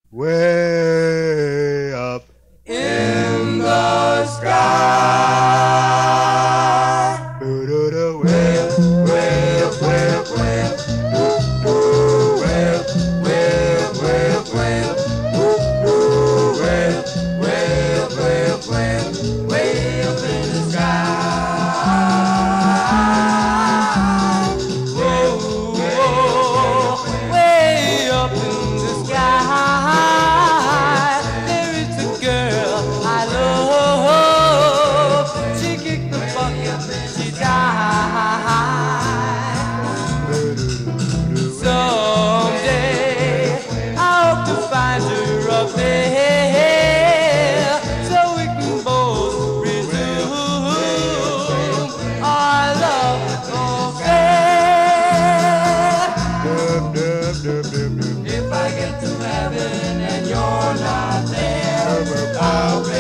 way up in the sky. doo-doo-doo, Way way up, up, way up, way up, way up. Ooh, way up, way up, way up, way up. Ooh, way up, way up, way up, way up. Way up in the sky. Whoa, whoa, way up in the sky. There is a girl I love. She kicked the bucket, she died. Someday I hope to find her up there, so we can both resume our love affair. dum, dum, dum, dum, dum. If I get to heaven and you're not there, I'll